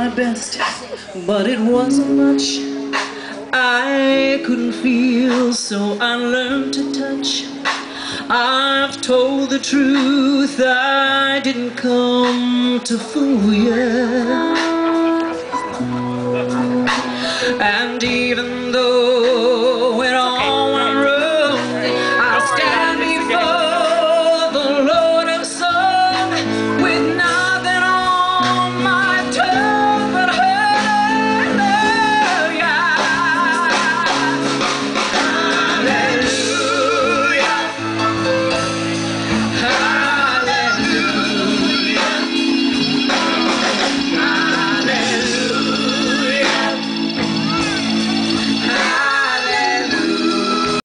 my best, but it wasn't much. I couldn't feel, so I learned to touch. I've told the truth, I didn't come to fool you. And even